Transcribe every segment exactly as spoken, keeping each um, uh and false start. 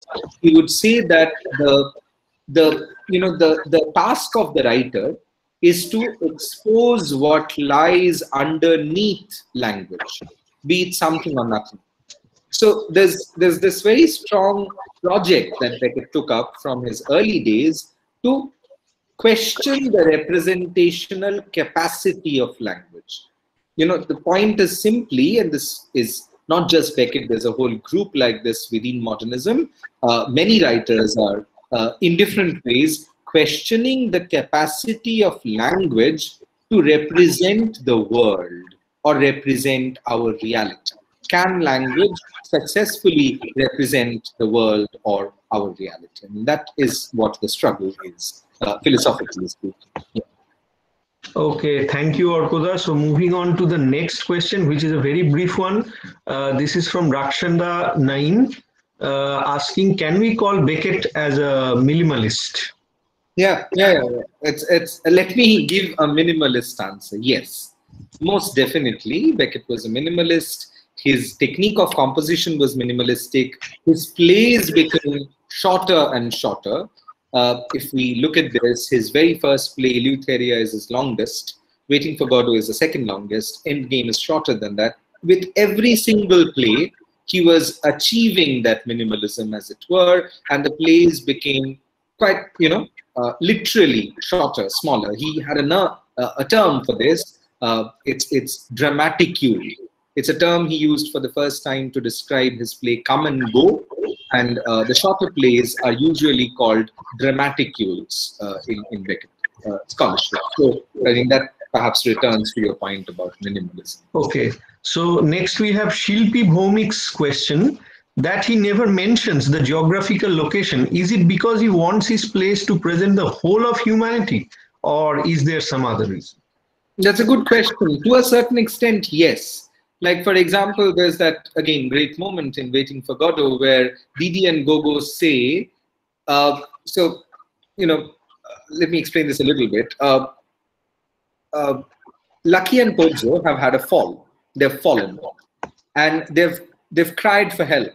he would say that the the you know the the task of the writer is to expose what lies underneath language, be it something or nothing. So there's there's this very strong project that Beckett took up from his early days to question the representational capacity of language. You know, the point is simply, and this is not just Beckett, there's a whole group like this within modernism. Uh, many writers are, uh, in different ways, questioning the capacity of language to represent the world or represent our reality. Can language successfully represent the world or our reality? And that is what the struggle is, uh, philosophically speaking. Yeah. Okay, thank you, Arkoda. So moving on to the next question, which is a very brief one. Uh, this is from Rakshanda nine, uh, asking, can we call Beckett as a minimalist? Yeah, yeah, yeah, yeah. It's, it's, let me give a minimalist answer. Yes, most definitely. Beckett was a minimalist. His technique of composition was minimalistic. His plays became shorter and shorter. Uh, if we look at this, his very first play, Eleutheria, is his longest. Waiting for Godot is the second longest. Endgame is shorter than that. With every single play, he was achieving that minimalism, as it were, and the plays became quite, you know, uh, literally shorter, smaller. He had a, uh, a term for this. Uh, it's it's dramaticule. It's a term he used for the first time to describe his play Come and Go, and uh, the shorter plays are usually called dramaticules uh, in, in Beckett uh, scholarship. So I think that perhaps returns to your point about minimalism. Okay, so next we have Shilpi Bhaumik's question that he never mentions the geographical location. Is it because he wants his plays to present the whole of humanity, or is there some other reason? That's a good question. To a certain extent, yes. Like, for example, there's that, again, great moment in Waiting for Godot where Didi and Gogo say, uh, so, you know, uh, let me explain this a little bit. Uh, uh, Lucky and Pozzo have had a fall. They've fallen. And they've, they've cried for help.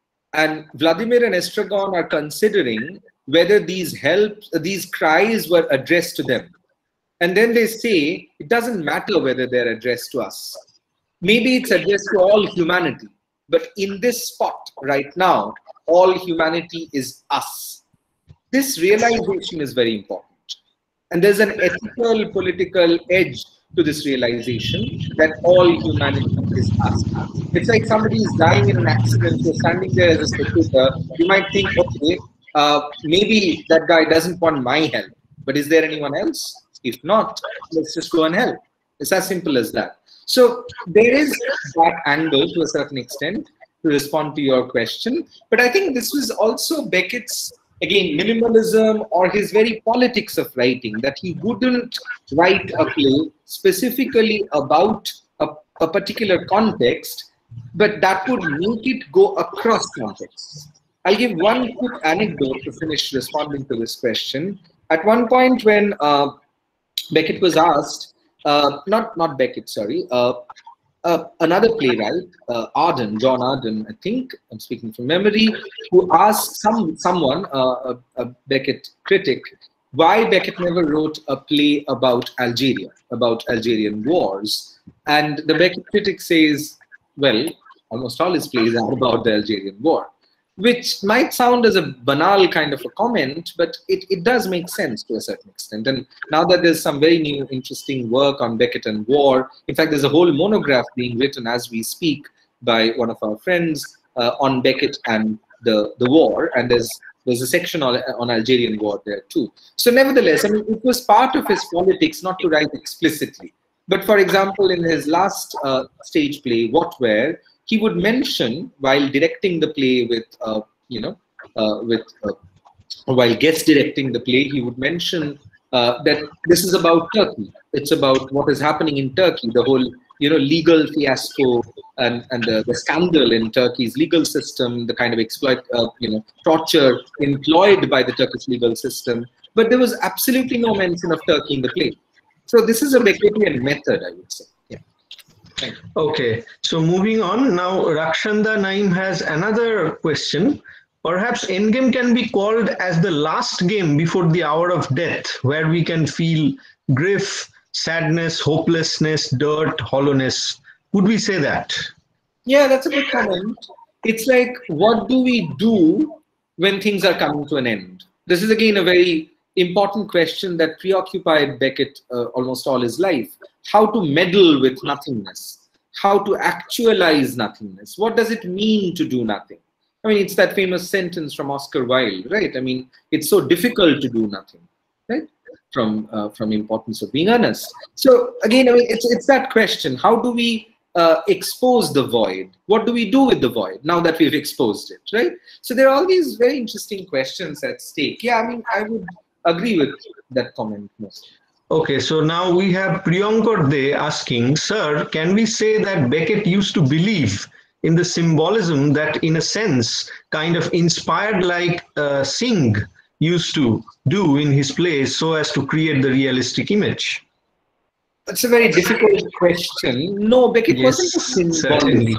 And Vladimir and Estragon are considering whether these help, these cries were addressed to them. And then they say, it doesn't matter whether they're addressed to us. Maybe it's addressed to all humanity, but in this spot right now, all humanity is us. This realization is very important. And there's an ethical, political edge to this realization that all humanity is us. It's like somebody is dying in an accident, you're standing there as a spectator, you might think, okay, uh, maybe that guy doesn't want my help, but is there anyone else? If not, let's just go and help. It's as simple as that. So there is that angle to a certain extent to respond to your question. But I think this was also Beckett's, again, minimalism or his very politics of writing, that he wouldn't write a play specifically about a, a particular context, but that would make it go across contexts. I'll give one quick anecdote to finish responding to this question. At one point when uh, Beckett was asked, Uh, not not Beckett, sorry. Uh, uh, another playwright, uh, Arden, John Arden, I think, I'm speaking from memory, who asked some someone, uh, a, a Beckett critic, why Beckett never wrote a play about Algeria, about Algerian wars. And the Beckett critic says, well, almost all his plays are about the Algerian war. Which might sound as a banal kind of a comment, but it, it does make sense to a certain extent. And now that there's some very new, interesting work on Beckett and war, in fact, there's a whole monograph being written as we speak by one of our friends uh, on Beckett and the, the war, and there's there's a section on, on Algerian war there too. So nevertheless, I mean, it was part of his politics not to write explicitly. But for example, in his last uh, stage play, What Where, he would mention while directing the play with, uh, you know, uh, with uh, while guest directing the play, he would mention uh, that this is about Turkey. It's about what is happening in Turkey, the whole, you know, legal fiasco and, and the, the scandal in Turkey's legal system, the kind of exploit, uh, you know, torture employed by the Turkish legal system. But there was absolutely no mention of Turkey in the play. So this is a Beckettian method, I would say. Okay, so moving on now, Rakshanda Naim has another question perhaps Endgame can be called as the last game before the hour of death, where we can feel grief, sadness, hopelessness, dirt, hollowness. Would we say that? Yeah, that's a good comment. It's like, what do we do when things are coming to an end? This is again a very important question that preoccupied Beckett uh, almost all his life. How to meddle with nothingness? How to actualize nothingness? What does it mean to do nothing? I mean, it's that famous sentence from Oscar Wilde, right? I mean, it's so difficult to do nothing, right? From uh, from Importance of Being Earnest. So again, I mean, it's it's that question: how do we uh, expose the void? What do we do with the void now that we've exposed it, right? So there are all these very interesting questions at stake. Yeah, I mean, I would agree with that comment mostly. Okay, so now we have Priyankar De asking, sir, can we say that Beckett used to believe in the symbolism that, in a sense, kind of inspired like uh, Singh used to do in his plays so as to create the realistic image? That's a very difficult question. No, Beckett Yes, wasn't a symbolist. certainly.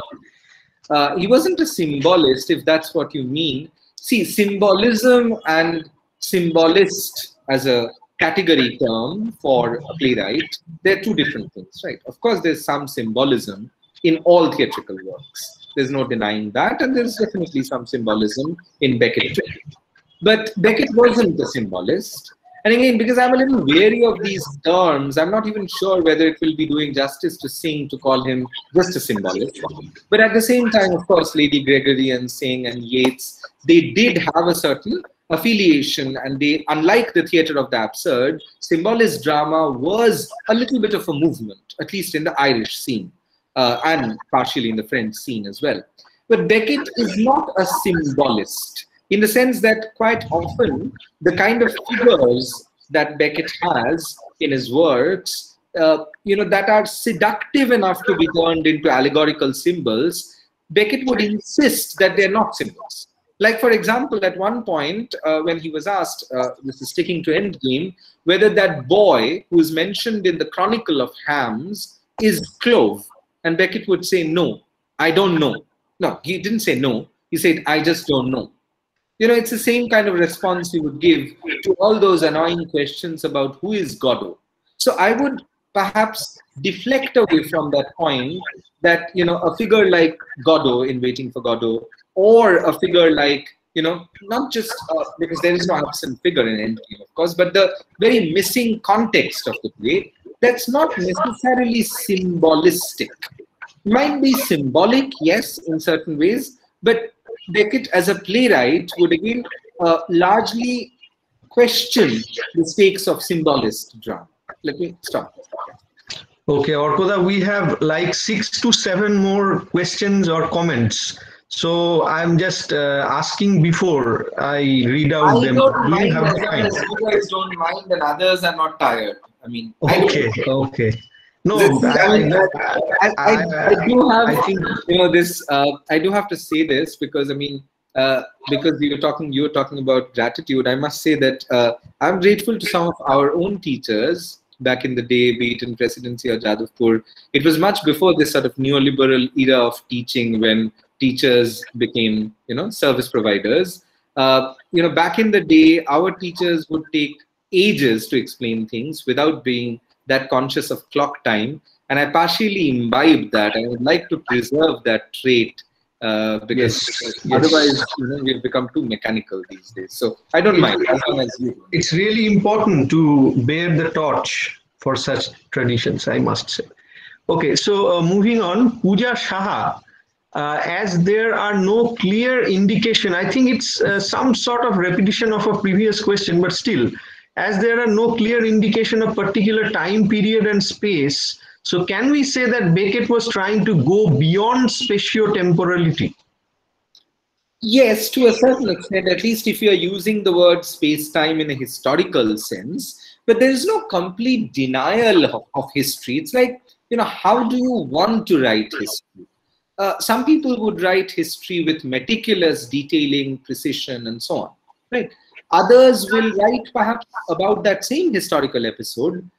Uh, he wasn't a symbolist, if that's what you mean. See, symbolism and symbolist as a category term for a playwright, they're two different things, right? Of course, there's some symbolism in all theatrical works. There's no denying that, and there's definitely some symbolism in Beckett too. But Beckett wasn't a symbolist. And again, because I'm a little wary of these terms, I'm not even sure whether it will be doing justice to Singh to call him just a symbolist. But at the same time, of course, Lady Gregory and Singh and Yeats, they did have a certain affiliation, and they, unlike the theatre of the absurd, symbolist drama was a little bit of a movement, at least in the Irish scene, uh, and partially in the French scene as well. But Beckett is not a symbolist, in the sense that quite often the kind of figures that Beckett has in his works, uh, you know, that are seductive enough to be turned into allegorical symbols, Beckett would insist that they're not symbols. Like, for example, at one point, uh, when he was asked, uh, this is sticking to Endgame, whether that boy who is mentioned in the Chronicle of Hams is Clove. And Beckett would say, no, I don't know. No, he didn't say no. He said, I just don't know. You know, it's the same kind of response you would give to all those annoying questions about who is Godot. So I would perhaps deflect away from that point that, you know, a figure like Godot in Waiting for Godot, or a figure like, you know, not just uh, because there is no absent figure in Endgame, of course, but the very missing context of the play, that's not necessarily symbolistic. It might be symbolic, yes, in certain ways, but Beckett as a playwright would again uh, largely question the stakes of symbolist drama. Let me stop. Okay, Orkoda, we have like six to seven more questions or comments. So I'm just uh, asking before I read out I them. don't Do mind you have as the long time? as you guys don't mind and others are not tired. I mean, Okay, I okay. No, Let's see, I, I, mean, I, I, I, I do have, I think, you know, this. Uh, I do have to say this because I mean, uh, because you were talking, you were talking about gratitude. I must say that uh, I'm grateful to some of our own teachers back in the day, be it in Presidency or Jadavpur. It was much before this sort of neoliberal era of teaching, when teachers became, you know, service providers. Uh, you know, back in the day, our teachers would take ages to explain things without being that conscious of clock time, and I partially imbibed that. I would like to preserve that trait uh, because, yes, because otherwise, yes. you know, we've become too mechanical these days. So I don't mind as long as you. It's really important to bear the torch for such traditions, I must say. Okay, so uh, moving on, Pooja Shaha. Uh, as there are no clear indication, I think it's uh, some sort of repetition of a previous question, but still, as there are no clear indication of particular time period and space, so can we say that Beckett was trying to go beyond spatio-temporality? Yes, to a certain extent, at least if you are using the word space-time in a historical sense, but there is no complete denial of, of history. It's like, you know, how do you want to write history? Uh, some people would write history with meticulous detailing, precision, and so on, right? Others will write perhaps about that same historical episode,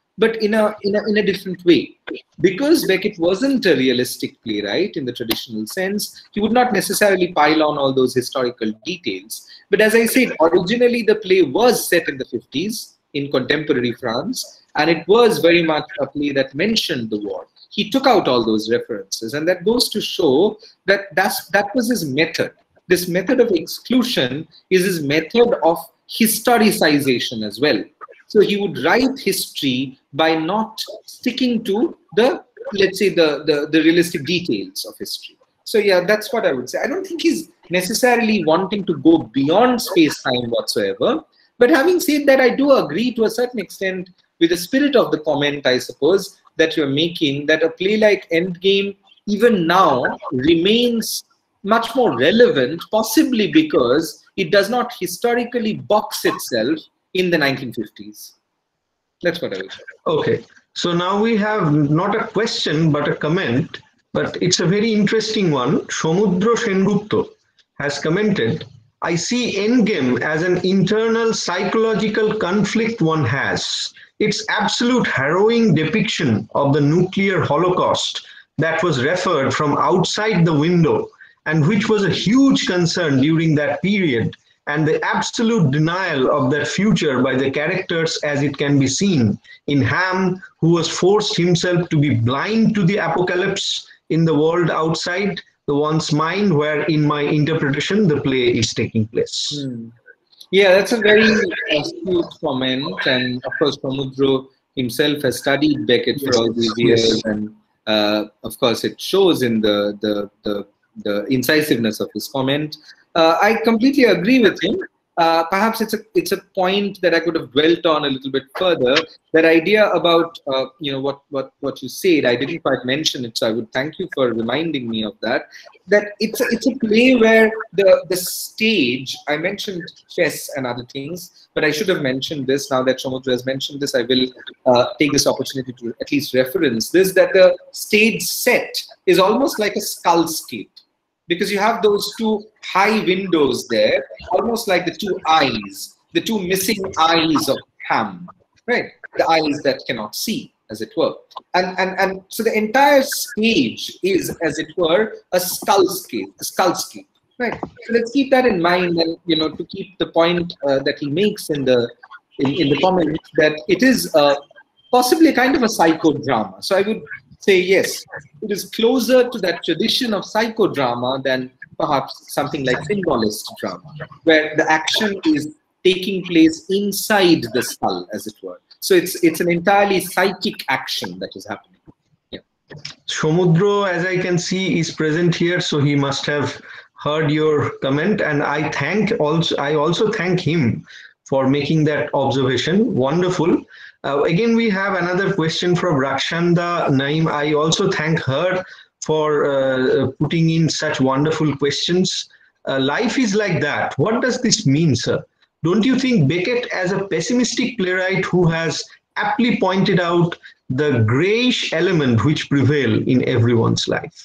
but in a, in a in a different way. Because Beckett wasn't a realistic playwright in the traditional sense, he would not necessarily pile on all those historical details. But as I said, originally the play was set in the fifties in contemporary France, and it was very much a play that mentioned the war. He took out all those references, and that goes to show that that's, that was his method. This method of exclusion is his method of historicization as well. So he would write history by not sticking to the, let's say, the, the, the realistic details of history. So yeah, that's what I would say. I don't think he's necessarily wanting to go beyond space-time whatsoever. But having said that, I do agree to a certain extent with the spirit of the comment, I suppose, that you're making, that a play like Endgame, even now, remains much more relevant, possibly because it does not historically box itself in the nineteen fifties. That's what I would say. Okay, so now we have not a question but a comment, but it's a very interesting one. Somudro Sengupta has commented, I see Endgame as an internal psychological conflict one has. Its absolute harrowing depiction of the nuclear holocaust that was referred from outside the window, and which was a huge concern during that period, and the absolute denial of that future by the characters as it can be seen in Ham, who was forced himself to be blind to the apocalypse in the world outside the one's mind, where in my interpretation the play is taking place. Hmm. Yeah, that's a very astute comment, and of course Somudro himself has studied Beckett for all these years, and uh, of course it shows in the, the, the, the incisiveness of his comment. Uh, I completely agree with him. Uh, perhaps it's a it's a point that I could have dwelt on a little bit further. That idea about uh, you know what what what you said, I didn't quite mention it, so I would thank you for reminding me of that. That it's a, it's a play where the the stage, I mentioned chess and other things, but I should have mentioned this. Now that Somudro has mentioned this, I will uh, take this opportunity to at least reference this. That the stage set is almost like a skullscape, because you have those two high windows there, almost like the two eyes, the two missing eyes of Ham, right? The eyes that cannot see, as it were. And, and, and so the entire stage is, as it were, a skullscape, a skullscape, right? So let's keep that in mind, and, you know, to keep the point uh, that he makes in the, in, in the comment, that it is uh, possibly a kind of a psychodrama. So I would say, yes, it is closer to that tradition of psychodrama than perhaps something like symbolist drama, where the action is taking place inside the skull, as it were. So it's it's an entirely psychic action that is happening. Yeah. Somudro, as I can see, is present here, so he must have heard your comment, and I thank also I also thank him for making that observation. Wonderful. Uh, again, we have another question from Rakshanda Naim. I also thank her for uh, putting in such wonderful questions. Uh, life is like that. What does this mean, sir? Don't you think Beckett, as a pessimistic playwright who has aptly pointed out the grayish element which prevail in everyone's life?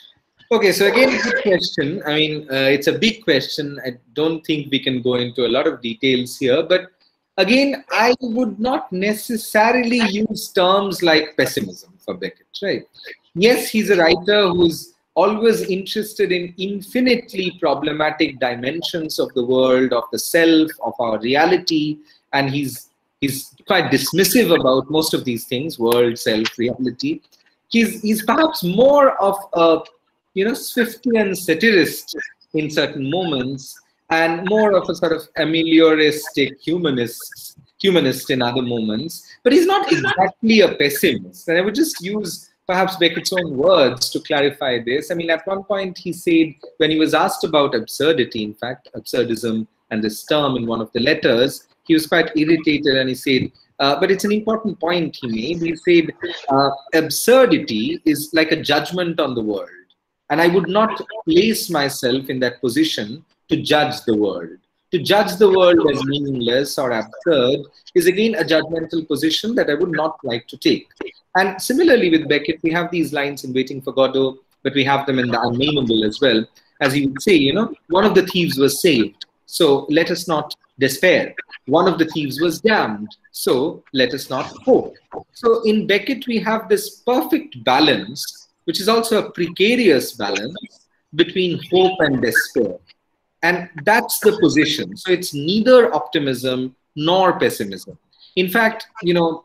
Okay, so again, good question. I mean, uh, it's a big question. I don't think we can go into a lot of details here, but again, I would not necessarily use terms like pessimism for Beckett, right? Yes, he's a writer who's always interested in infinitely problematic dimensions of the world, of the self, of our reality, and he's he's quite dismissive about most of these things: world, self, reality. He's he's perhaps more of a you know Swiftian satirist in certain moments, and more of a sort of amelioristic humanist, humanist in other moments. But he's not exactly a pessimist. And I would just use perhaps Beckett's own words to clarify this. I mean, at one point he said, when he was asked about absurdity, in fact, absurdism and this term in one of the letters, he was quite irritated, and he said, uh, but it's an important point he made. He said, uh, absurdity is like a judgment on the world. And I would not place myself in that position to judge the world. To judge the world as meaningless or absurd is again a judgmental position that I would not like to take. And similarly with Beckett, we have these lines in Waiting for Godot, but we have them in The Unnameable as well. As he would say, you know, one of the thieves was saved. so let us not despair. One of the thieves was damned, so let us not hope. So in Beckett, we have this perfect balance, which is also a precarious balance between hope and despair. And that's the position. So it's neither optimism nor pessimism. In fact, you know,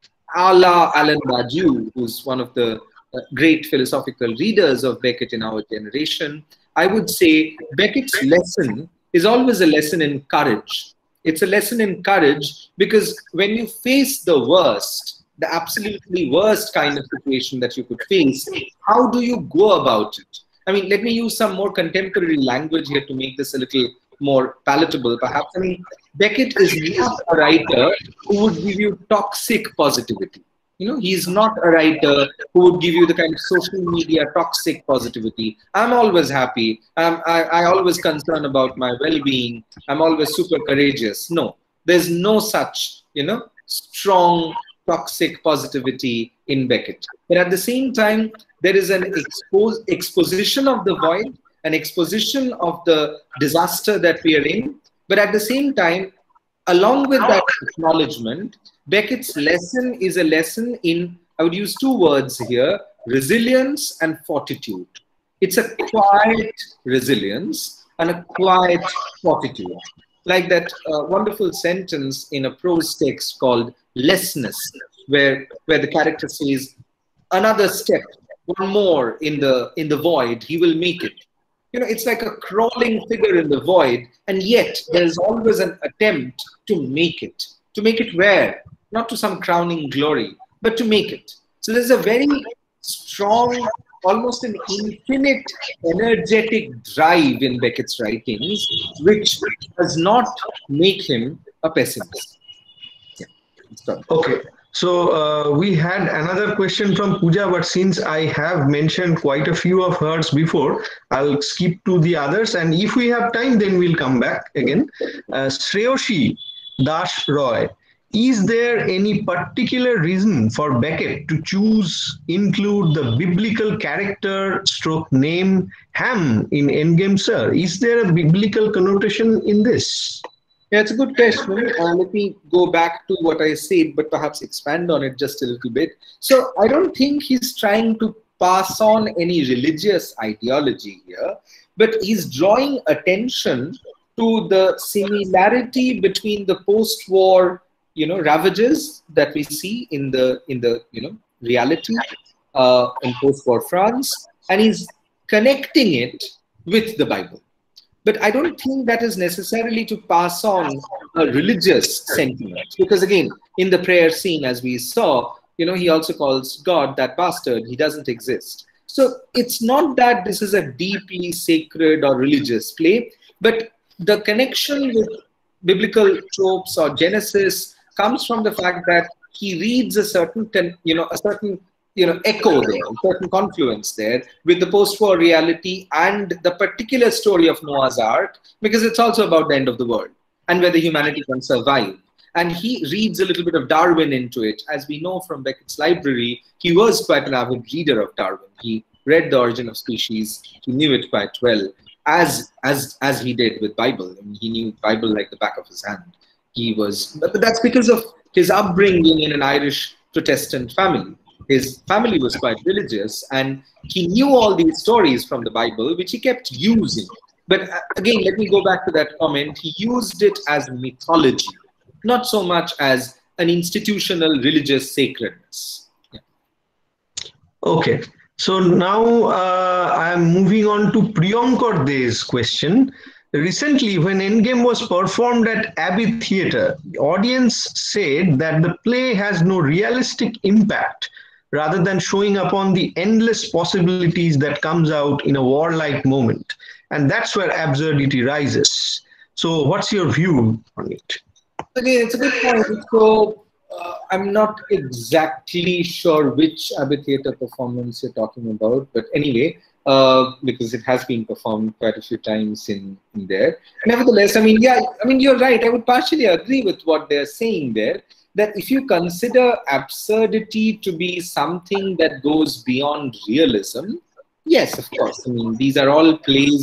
a la Alan Badiou, who's one of the uh, great philosophical readers of Beckett in our generation, I would say Beckett's lesson is always a lesson in courage. It's a lesson in courage because when you face the worst, the absolutely worst kind of situation that you could face, how do you go about it? I mean, let me use some more contemporary language here to make this a little more palatable, perhaps. I mean, Beckett is not a writer who would give you toxic positivity. You know, he's not a writer who would give you the kind of social media toxic positivity. I'm always happy. I'm, I, I always concern about my well-being. I'm always super courageous. No, there's no such, you know, strong toxic positivity in Beckett. But at the same time, there is an expose, exposition of the void, an exposition of the disaster that we are in. But at the same time, along with that acknowledgement, Beckett's lesson is a lesson in, I would use two words here, resilience and fortitude. It's a quiet resilience and a quiet fortitude. Like that uh, wonderful sentence in a prose text called Lessness, where, where the character says, another step, one more in the, in the void, he will make it. You know, it's like a crawling figure in the void, and yet there's always an attempt to make it. To make it where? Not to some crowning glory, but to make it. So there's a very strong, almost an infinite energetic drive in Beckett's writings, which does not make him a pessimist. Yeah. Okay. So uh, we had another question from Pooja, but since I have mentioned quite a few of hers before, I'll skip to the others. And if we have time, then we'll come back again. Uh, Shreyoshi Das Roy. Is there any particular reason for Beckett to choose, include the biblical character stroke name Ham in Endgame, sir? Is there a biblical connotation in this? Yeah, it's a good question. Uh, let me go back to what I said, but perhaps expand on it just a little bit. So I don't think he's trying to pass on any religious ideology here, but he's drawing attention to the similarity between the post-war, you know, ravages that we see in the in the you know reality uh, in post-war France, and he's connecting it with the Bible. But I don't think that is necessarily to pass on a religious sentiment, because again, in the prayer scene, as we saw, you know, he also calls God that bastard. He doesn't exist. So it's not that this is a deeply sacred or religious play, but the connection with biblical tropes or Genesis comes from the fact that he reads a certain, you know, a certain, you know, echo there, a certain confluence there with the post-war reality and the particular story of Noah's Ark, because it's also about the end of the world and whether humanity can survive. And he reads a little bit of Darwin into it. As we know from Beckett's library, he was quite an avid reader of Darwin. He read The Origin of Species. He knew it quite well, as as as he did with Bible. I mean, he knew Bible like the back of his hand. He was, but that's because of his upbringing in an Irish Protestant family. His family was quite religious, and he knew all these stories from the Bible, which he kept using. But again, let me go back to that comment. He used it as mythology, not so much as an institutional religious sacredness. Yeah. Okay. So now uh, I am moving on to Priyankar De's question. Recently, when Endgame was performed at Abbey Theatre, the audience said that the play has no realistic impact rather than showing upon the endless possibilities that comes out in a warlike moment. And that's where absurdity rises. So what's your view on it? Again, it's a good point. So uh, I'm not exactly sure which Abbey Theatre performance you're talking about, but anyway, uh, because it has been performed quite a few times in, in there. Nevertheless, I mean, yeah, I mean, you're right. I would partially agree with what they're saying there, that if you consider absurdity to be something that goes beyond realism, yes, of course. I mean, these are all plays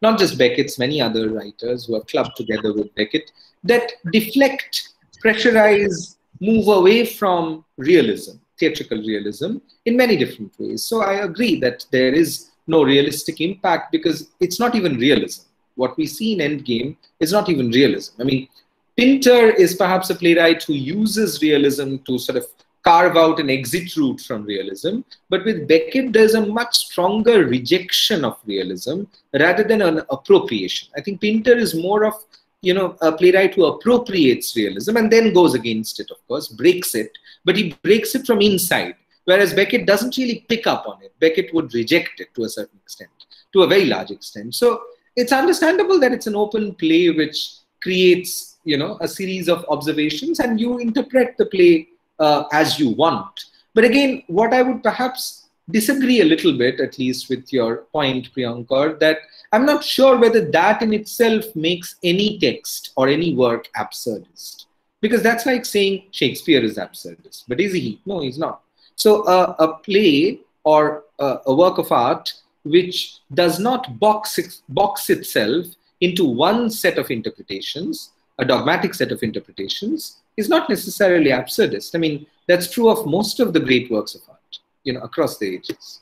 not just Beckett's, many other writers who have clubbed together with Beckett, that deflect, pressurize, move away from realism, theatrical realism, in many different ways. So I agree that there is no realistic impact because it's not even realism. What we see in Endgame is not even realism. I mean, Pinter is perhaps a playwright who uses realism to sort of carve out an exit route from realism. But with Beckett, there's a much stronger rejection of realism rather than an appropriation. I think Pinter is more of, you know, a playwright who appropriates realism and then goes against it, of course, breaks it, but he breaks it from inside. Whereas Beckett doesn't really pick up on it. Beckett would reject it to a certain extent, to a very large extent. So it's understandable that it's an open play which creates, you know, a series of observations and you interpret the play uh, as you want. But again, what I would perhaps disagree a little bit, at least with your point, Priyankar, that I'm not sure whether that in itself makes any text or any work absurdist. Because that's like saying Shakespeare is absurdist. But is he? No, he's not. So uh, a play or uh, a work of art which does not box, it, box itself into one set of interpretations, a dogmatic set of interpretations, is not necessarily absurdist. I mean, that's true of most of the great works of art, you know, across the ages.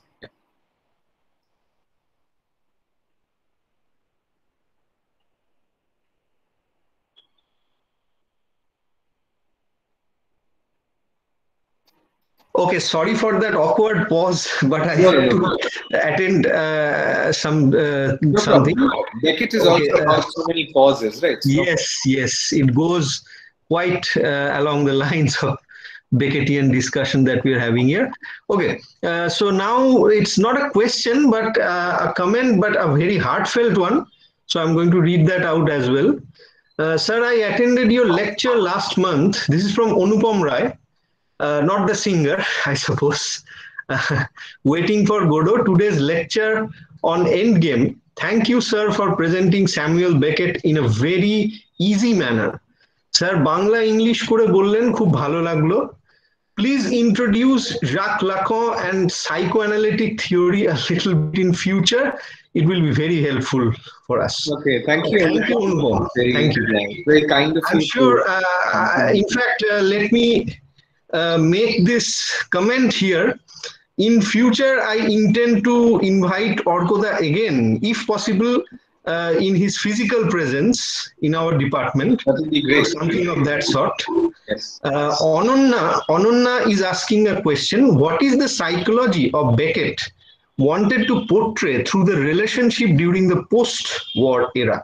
Okay, sorry for that awkward pause, but I no, had no, no. to attend uh, some uh, no something. Beckett is okay, also about uh, so many pauses, right? So yes, yes, it goes quite uh, along the lines of Beckettian discussion that we're having here. Okay, uh, so now it's not a question, but uh, a comment, but a very heartfelt one. So I'm going to read that out as well. Uh, sir, I attended your lecture last month. This is from Anupam Rai. Uh, not the singer, I suppose. Uh, waiting for Godot, today's lecture on Endgame. Thank you, sir, for presenting Samuel Beckett in a very easy manner. Sir, Bangla English kore bollen, khub bhalo laglo. Please introduce Jacques Lacan and psychoanalytic theory a little bit in future. It will be very helpful for us. Okay, thank you. Thank you, Anupam. Very, Thank you. Very kind of I'm you. sure, uh, in fact, uh, let me Uh, make this comment here. In future, I intend to invite Orkoda again, if possible, uh, in his physical presence in our department. That would be great. Or something of that sort. Yes. Uh, Anonna, Anonna is asking a question. What is the psychology of Beckett wanted to portray through the relationship during the post-war era?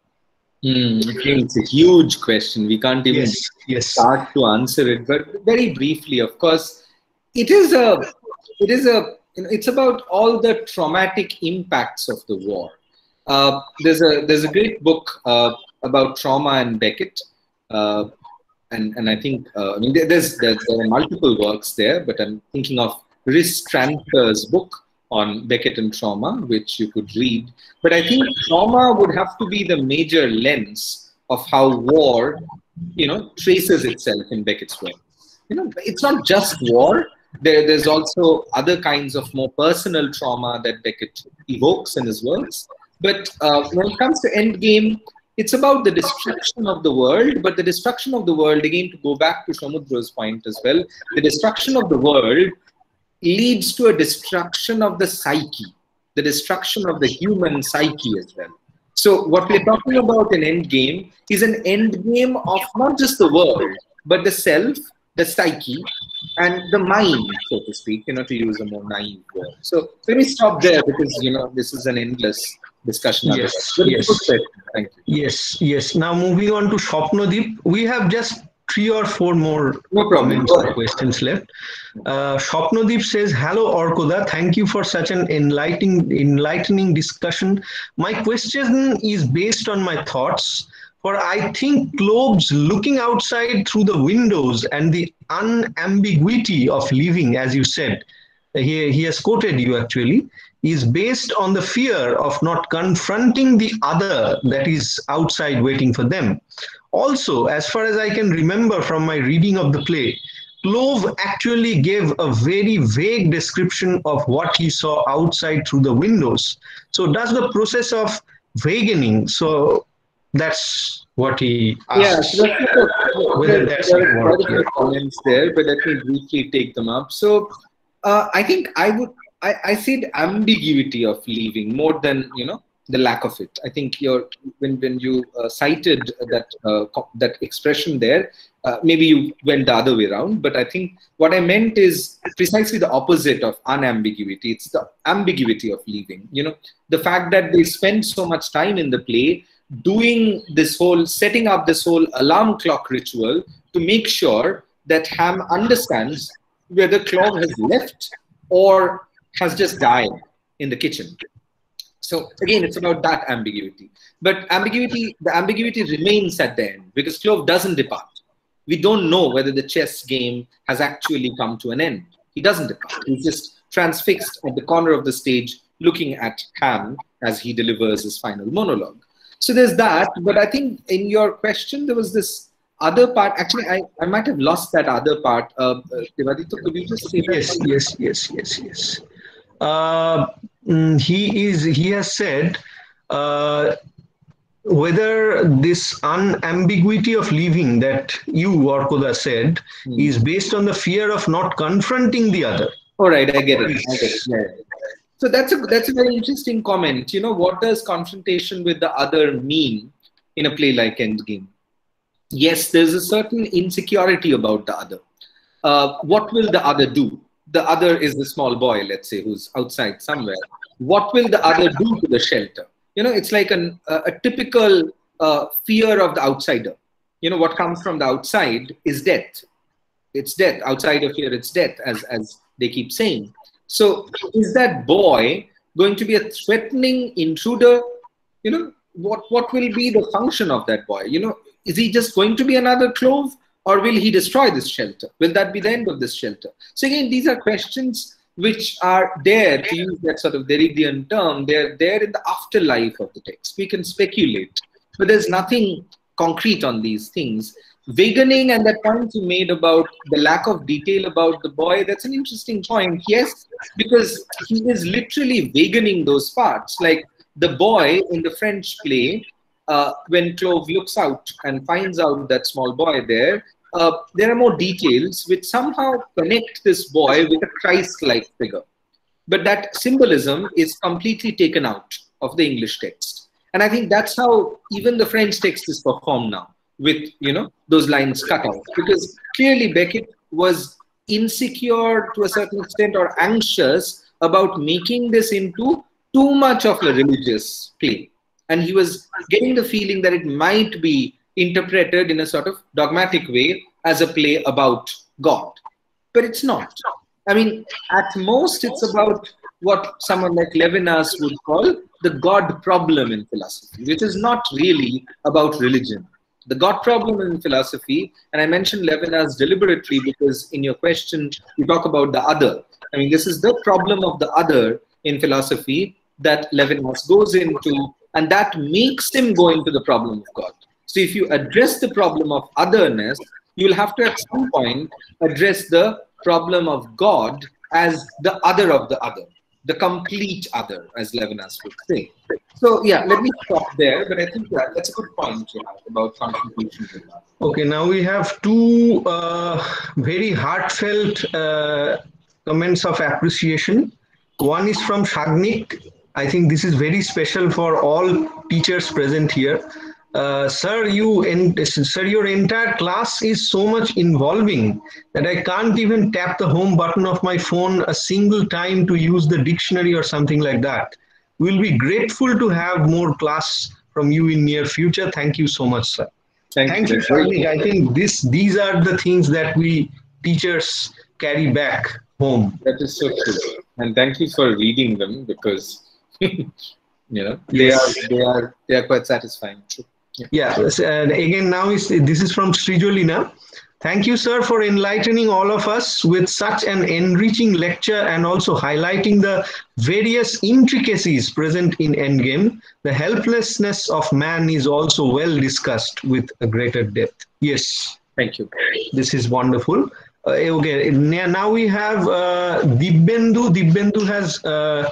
Mm, it's a huge question. We can't even yes, yes. start to answer it. But very briefly, of course, it is a, it is a, you know, it's about all the traumatic impacts of the war. Uh, there's a there's a great book uh, about trauma and Beckett, uh, and and I think uh, I mean there's there, there are multiple works there, but I'm thinking of Rhys Tranter's book on Beckett and trauma, which you could read. But I think trauma would have to be the major lens of how war, you know, traces itself in Beckett's work. You know, it's not just war. There, there's also other kinds of more personal trauma that Beckett evokes in his works. But uh, when it comes to Endgame, it's about the destruction of the world, but the destruction of the world, again, to go back to Samudra's point as well, the destruction of the world leads to a destruction of the psyche, the destruction of the human psyche as well. So what we're talking about in Endgame is an endgame of not just the world, but the self, the psyche, and the mind, so to speak, you know, to use a more naive word. So let me stop there because, you know, this is an endless discussion. Yes, yes. Thank you. Yes, yes. Now moving on to Shopnodeep, we have just three or four more no comments or questions left. Uh, Shopnodeep says, hello Orkoda, thank you for such an enlightening, enlightening discussion. My question is based on my thoughts, for I think globes looking outside through the windows and the unambiguity of living, as you said, he, he has quoted you actually, is based on the fear of not confronting the other that is outside waiting for them. Also, as far as I can remember from my reading of the play, Clove actually gave a very vague description of what he saw outside through the windows. So does the process of Wegening. So that's what he Yeah, asks. so that's a, Whether there, that's there are quite a important. few comments there, but let me briefly take them up. So uh, I think I would, I, I said ambiguity of leaving more than, you know, the lack of it. I think you're, when, when you uh, cited that, uh, co- that expression there, uh, maybe you went the other way around, but I think what I meant is precisely the opposite of unambiguity. It's the ambiguity of leaving. You know, the fact that they spend so much time in the play doing this whole, setting up this whole alarm clock ritual to make sure that Ham understands whether Clove has left or has just died in the kitchen. So again, it's about that ambiguity. But ambiguity, the ambiguity remains at the end because Clove doesn't depart. We don't know whether the chess game has actually come to an end. He doesn't depart. He's just transfixed at the corner of the stage looking at Ham as he delivers his final monologue. So there's that, but I think in your question, there was this other part. Actually, I, I might have lost that other part. Uh, uh, Devadito, could you just say that? Yes, yes, yes, yes, yes. Uh, mm, he is. He has said uh, whether this unambiguity of leaving that you, Orkoda, said Hmm. is based on the fear of not confronting the other. All right, I get it. I get it. Yeah, yeah. So that's a that's a very interesting comment. You know, what does confrontation with the other mean in a play like Endgame? Yes, there's a certain insecurity about the other. Uh, what will the other do? The other is the small boy, let's say, who's outside somewhere. What will the other do to the shelter? You know, it's like an, a, a typical uh, fear of the outsider. You know, what comes from the outside is death. It's death. Outside of here, it's death, as, as they keep saying. So is that boy going to be a threatening intruder? You know, what, what will be the function of that boy? You know, is he just going to be another Clove, or will he destroy this shelter? Will that be the end of this shelter? So again, these are questions which are there, to use that sort of Derridian term, they're there in the afterlife of the text. We can speculate, but there's nothing concrete on these things. Wegening and that point you made about the lack of detail about the boy, that's an interesting point. Yes, because he is literally Wegening those parts. Like the boy in the French play, uh, when Clove looks out and finds out that small boy there, uh, there are more details which somehow connect this boy with a Christ-like figure. But that symbolism is completely taken out of the English text. And I think that's how even the French text is performed now, with, you know, those lines cut out, because clearly Beckett was insecure to a certain extent, or anxious about making this into too much of a religious play, and he was getting the feeling that it might be interpreted in a sort of dogmatic way as a play about God, but it's not. I mean, at most it's about what someone like Levinas would call the God problem in philosophy, which is not really about religion. The God problem in philosophy, and I mentioned Levinas deliberately because in your question, you talk about the other. I mean, this is the problem of the other in philosophy that Levinas goes into, and that makes him go into the problem of God. So if you address the problem of otherness, you'll have to at some point address the problem of God as the other of the other, the complete other, as Levinas would say. So yeah, let me stop there, but I think yeah, that's a good point to have about contribution to that. Okay, now we have two uh, very heartfelt uh, comments of appreciation. One is from Shagnik. I think this is very special for all teachers present here. Uh, sir, you and sir, your entire class is so much involving that I can't even tap the home button of my phone a single time to use the dictionary or something like that. We'll be grateful to have more class from you in near future. Thank you so much, sir. Thank, Thank you. you, Shagnik. I think this these are the things that we teachers carry back home. That is so true, and thank you for reading them, because you know they Yes. are they are they are quite satisfying. Yeah. Yes, and again now is this is from Srijolina. Thank you, sir, for enlightening all of us with such an enriching lecture and also highlighting the various intricacies present in Endgame. The helplessness of man is also well discussed with a greater depth. Yes. Thank you. This is wonderful. Uh, okay, now we have uh, Dibbendu. Dibbendu has uh,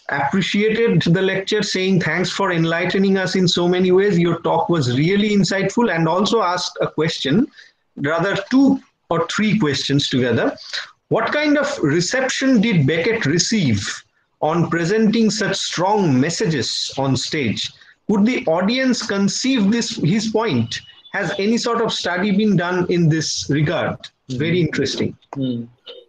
appreciated the lecture, saying thanks for enlightening us in so many ways. Your talk was really insightful, and also asked a question, rather two or three questions together. What kind of reception did Beckett receive on presenting such strong messages on stage? Could the audience conceive this his point? Has any sort of study been done in this regard? Very interesting. Mm.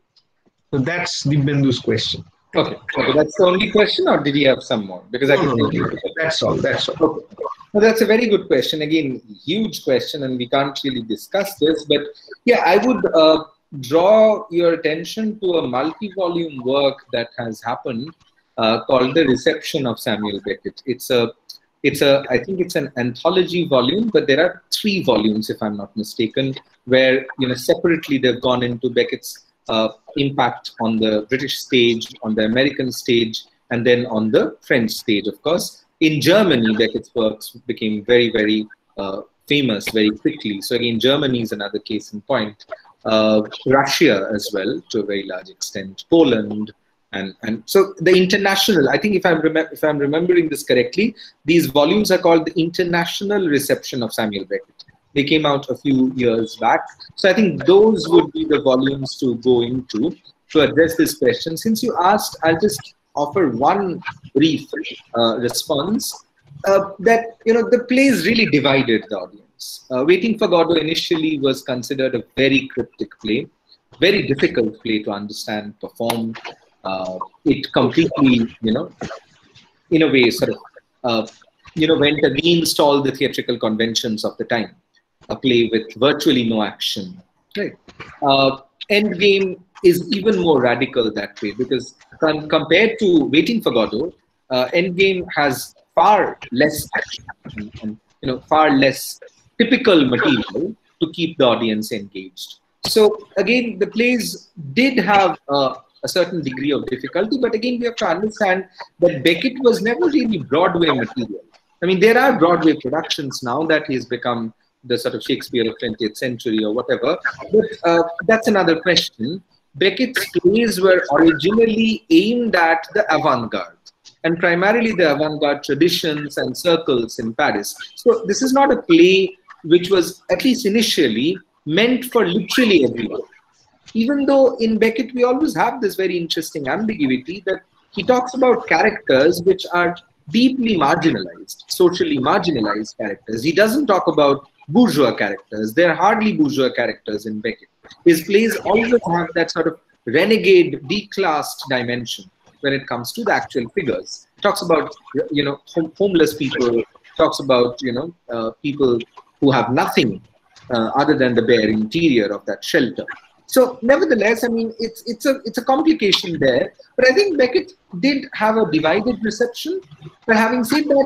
So that's Dibyendu's question. Okay. Okay, that's the only question, or did he have some more? Because no, I can no, no, no. That's all. That's all. Okay. Well, that's a very good question. Again, huge question, and we can't really discuss this. But yeah, I would uh, draw your attention to a multi-volume work that has happened uh, called The Reception of Samuel Beckett. It's a, it's a, I think it's an anthology volume, but there are three volumes, if I'm not mistaken, where you know separately they've gone into Beckett's uh, impact on the British stage, on the American stage, and then on the French stage, of course. In Germany, Beckett's works became very, very uh, famous very quickly. So again, Germany is another case in point. Uh, Russia as well, to a very large extent. Poland, and and so the international. I think if I'm if I'm remembering this correctly, these volumes are called the International Reception of Samuel Beckett. They came out a few years back. So I think those would be the volumes to go into to address this question. Since you asked, I'll just offer one brief uh, response uh, that you know the plays really divided the audience. Uh, Waiting for Godot initially was considered a very cryptic play, very difficult play to understand, perform. Uh, it completely, you know, in a way, sort of, uh, you know, went against all the theatrical conventions of the time. A play with virtually no action. Right. Uh, Endgame is even more radical that way, because com compared to Waiting for Godot, uh, Endgame has far less action and, and you know far less typical material to keep the audience engaged. So again, the plays did have uh, a certain degree of difficulty, but again, we have to understand that Beckett was never really Broadway material. I mean, there are Broadway productions now that he's become the sort of Shakespeare of twentieth century or whatever, but uh, that's another question. Beckett's plays were originally aimed at the avant-garde, and primarily the avant-garde traditions and circles in Paris. So this is not a play which was, at least initially, meant for literally everyone. Even though in Beckett we always have this very interesting ambiguity that he talks about characters which are deeply marginalized, socially marginalized characters. He doesn't talk about bourgeois characters. There are hardly bourgeois characters in Beckett. His plays always have that sort of renegade, declassed dimension when it comes to the actual figures. He talks about, you know, hom homeless people, talks about, you know, uh, people who have nothing uh, other than the bare interior of that shelter. So nevertheless, I mean, it's, it's, a, it's a complication there. But I think Beckett did have a divided reception. But having said that,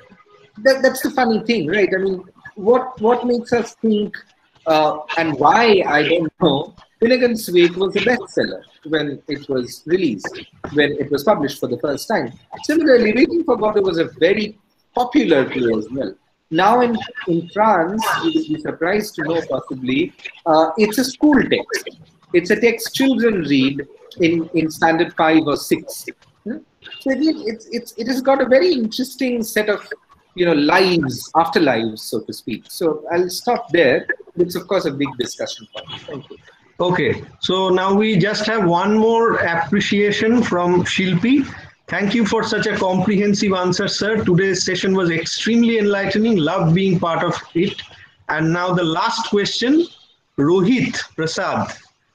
that that's the funny thing, right? I mean, what, what makes us think, uh, and why, I don't know, Finnegan's Wake was a bestseller when it was released, when it was published for the first time. Similarly, Waiting for Godot was a very popular play as well. Now in, in France, you will be surprised to know possibly, uh, it's a school text. It's a text children read in, in standard five or six. Hmm? So again, it's, it's, it has got a very interesting set of you know, lives, afterlives, so to speak. So I'll stop there. It's of course a big discussion point. Thank you. Okay, so now we just have one more appreciation from Shilpi. Thank you for such a comprehensive answer, sir. Today's session was extremely enlightening. Loved being part of it. And now the last question, Rohit Prasad.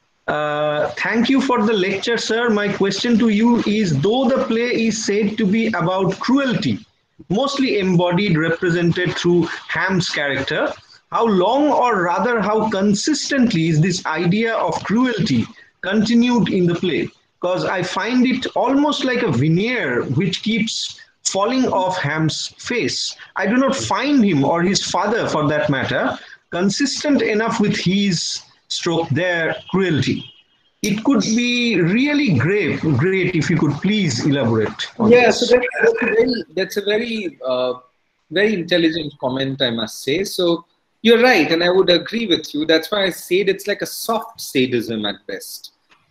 Uh, thank you for the lecture, sir. My question to you is, though the play is said to be about cruelty, mostly embodied, represented through Ham's character, how long, or rather how consistently, is this idea of cruelty continued in the play? Because I find it almost like a veneer which keeps falling off Ham's face. I do not find him, or his father for that matter, consistent enough with his stroke their cruelty. It could be really great, great if you could please elaborate on yeah, this. so that's, that's a very, that's a very, uh, very intelligent comment, I must say. So you're right, and I would agree with you. That's why I said it's like a soft sadism at best.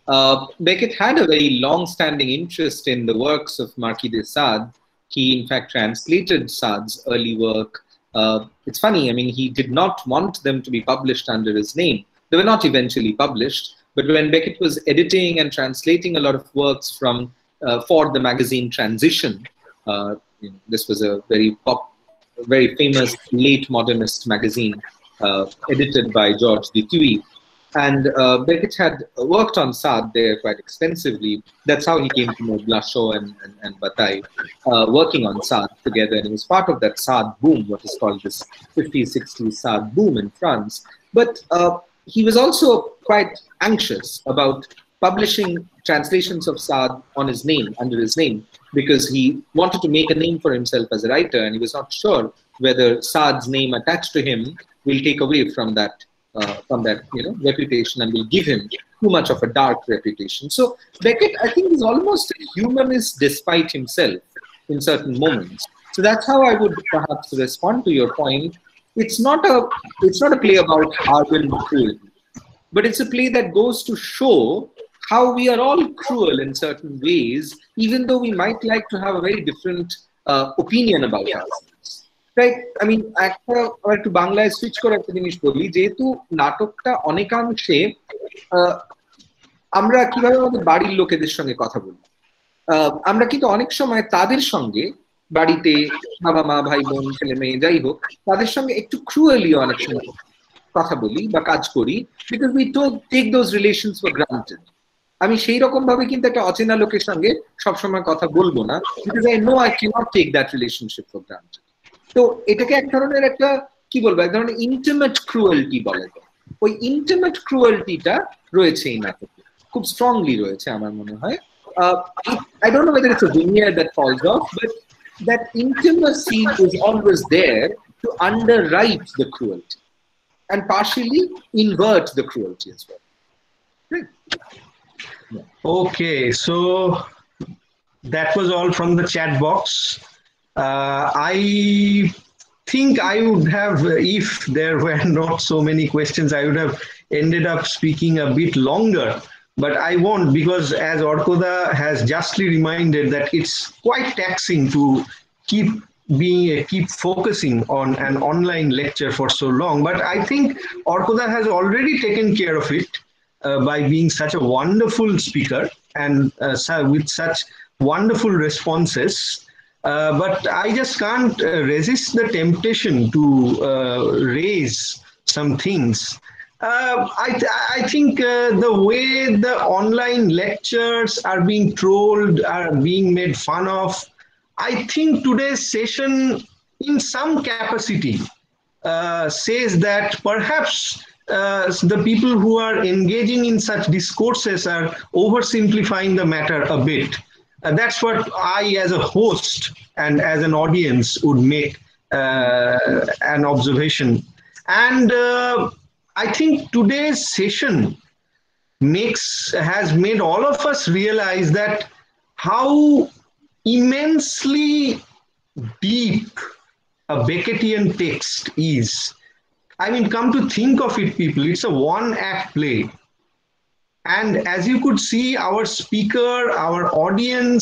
Uh, Beckett had a very long-standing interest in the works of Marquis de Sade. He, in fact, translated Sade's early work. Uh, it's funny, I mean, he did not want them to be published under his name. They were not eventually published, but when Beckett was editing and translating a lot of works from uh, for the magazine Transition, uh, you know, this was a very pop, very famous late modernist magazine uh, edited by George Dutuy. And uh, Beckett had worked on Sade there quite extensively. That's how he came to know Blanchot and, and, and Bataille, uh, working on Sade together. And he was part of that Sade boom, what is called this fifties, sixties Sade boom in France. But uh, he was also quite anxious about publishing translations of Sade on his name, under his name, because he wanted to make a name for himself as a writer, and he was not sure whether Sade's name attached to him will take away from that Uh, from that, you know, reputation and will give him too much of a dark reputation. So Beckett, I think, is almost a humanist despite himself in certain moments. So that's how I would perhaps respond to your point. It's not a, it's not a play about hardened cruelty, but it's a play that goes to show how we are all cruel in certain ways, even though we might like to have a very different uh, opinion about ourselves. Right? I mean, একটু বাংলায় switch করে একটা জিনিস বলি, যেহেতু নাটকটা অনেকাংশে আমরা কিভাবে আমাদের বাড়ির লোকেদের সঙ্গে কথা বলি, আমরা কিন্তু অনেক সময় তাদের সঙ্গে বাড়িতে বাবা মা ভাই বোন ছেলে মেয়ে যাই হোক তাদের সঙ্গে একটু ক্রুয়েলি অনেক সময় কথা বলি বা কাজ করি, because we don't take those relations for granted. আমি সেই রকম ভাবে কিন্তু একটা অচেনা লোকের সঙ্গে সবসময় কথা বলবো না, because I know I cannot take that relationship for granted. তো এটাকে এক ধরনের একটা কি বলবো, এক ধরনের ইন্টিমেট ক্রুয়েলটি বলে। ওই ইন্টিমেট ক্রুয়েলটিটা রয়েছে এই নাটকে, খুব স্ট্রংলি রয়েছে আমার মনে হয়। I don't know whether it's a veneer that falls off, but that intimacy is always there to underwrite the cruelty and partially invert the cruelty as well. Right. Yeah. Okay, so that was all from the chat box. Uh, I think I would have, if there were not so many questions, I would have ended up speaking a bit longer, but I won't, because as Orkoda has justly reminded that it's quite taxing to keep being, keep focusing on an online lecture for so long. But I think Orkoda has already taken care of it uh, by being such a wonderful speaker and uh, with such wonderful responses. Uh, but I just can't uh, resist the temptation to uh, raise some things. Uh, I, th I think uh, the way the online lectures are being trolled, are being made fun of, I think today's session in some capacity uh, says that perhaps uh, the people who are engaging in such discourses are oversimplifying the matter a bit. Uh, that's what I, as a host and as an audience, would make uh, an observation. And uh, I think today's session makes has made all of us realize that how immensely deep a Beckettian text is. I mean, come to think of it, people, it's a one-act play. And as you could see, our speaker, our audience,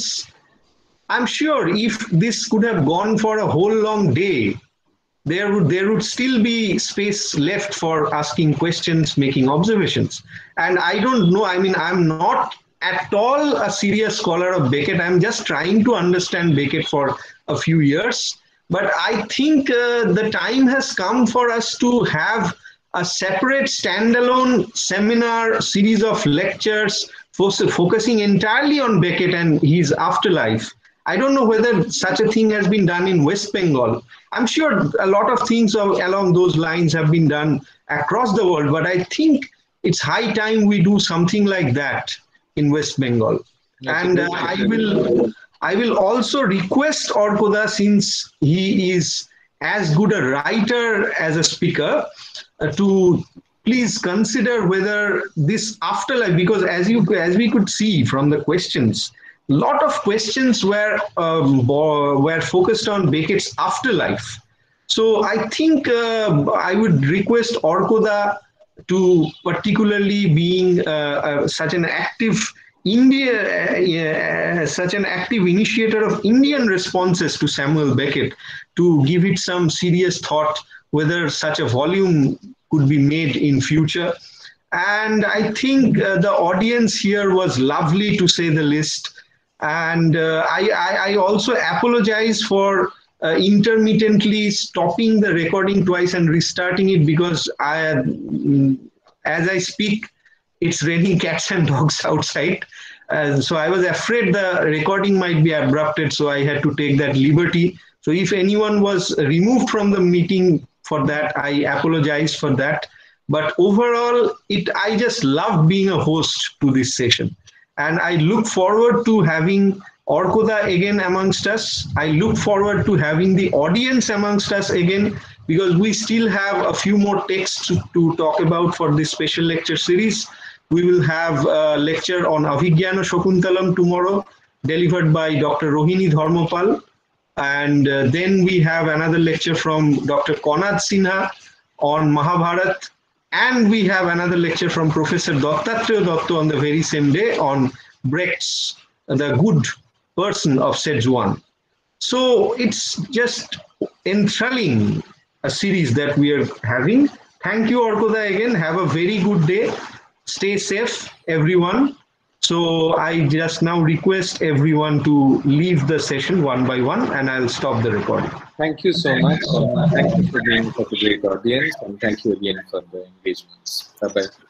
I'm sure if this could have gone for a whole long day, there would, there would still be space left for asking questions, making observations. And I don't know, I mean, I'm not at all a serious scholar of Beckett. I'm just trying to understand Beckett for a few years. But I think uh, the time has come for us to have a separate standalone seminar series of lectures focusing entirely on Beckett and his afterlife. I don't know whether such a thing has been done in West Bengal. I'm sure a lot of things along those lines have been done across the world, but I think it's high time we do something like that in West Bengal. That's and uh, I will I will also request Orkoda, since he is as good a writer as a speaker, uh, to please consider whether this afterlife, because as you as we could see from the questions, a lot of questions were um, were focused on Beckett's afterlife. So I think uh, I would request Orkoda to particularly being uh, uh, such an active India, uh, uh, such an active initiator of Indian responses to Samuel Beckett, to give it some serious thought whether such a volume could be made in future. And I think uh, the audience here was lovely, to say the least. And uh, I, I, I also apologize for uh, intermittently stopping the recording twice and restarting it, because I, as I speak, it's raining cats and dogs outside. Uh, so I was afraid the recording might be abrupted, so I had to take that liberty. So if anyone was removed from the meeting for that, I apologize for that. But overall, it I just love being a host to this session. And I look forward to having Orkoda again amongst us. I look forward to having the audience amongst us again, because we still have a few more texts to, to talk about for this special lecture series. We will have a lecture on Abhigyana Shakuntalam tomorrow, delivered by Doctor Rohini Dharmopal. And uh, then we have another lecture from Doctor Konad Sinha on Mahabharat. And we have another lecture from Professor Dattatreya Datta on the very same day on Brecht's The Good Person of Szechuan. So it's just enthralling a series that we are having. Thank you, Orkoda, again. Have a very good day. Stay safe, everyone. So I just now request everyone to leave the session one by one, and I'll stop the recording. Thank you so much. Um, thank you for being such a great audience, and thank you again for the engagements. Bye-bye.